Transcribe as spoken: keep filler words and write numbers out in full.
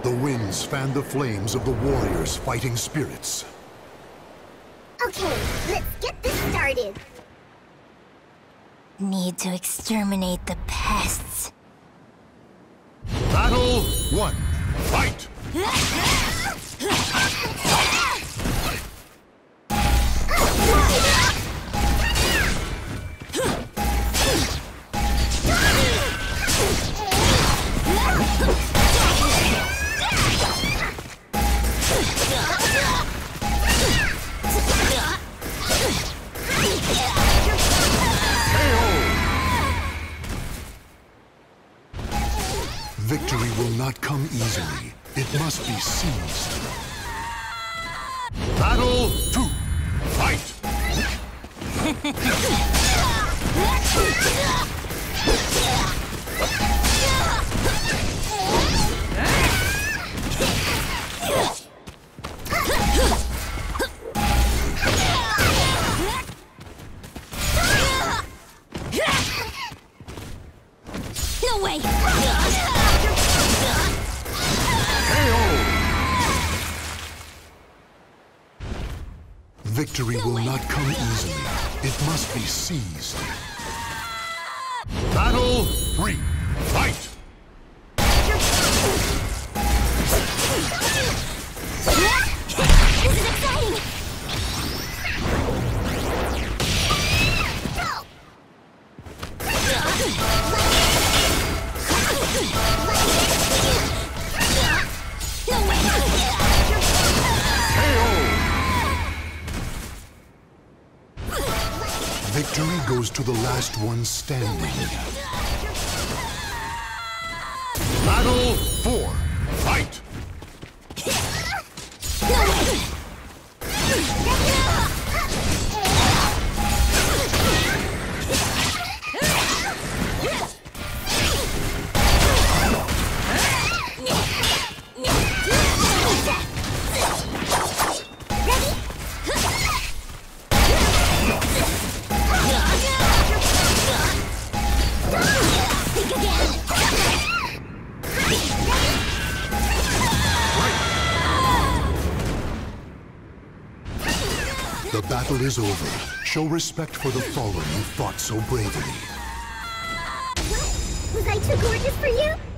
The winds fan the flames of the warriors' fighting spirits. Okay, let's get this started. Need to exterminate the pests. Battle one. Fight! Victory will not come easily. It must be seized. Battle two. Fight! No way! Victory will not come easily. It must be seized. Battle three. Fight! This is exciting! No way! Victory goes to the last one standing. Battle four. Fight! The battle is over. Show respect for the fallen who fought so bravely. What? Was I too gorgeous for you?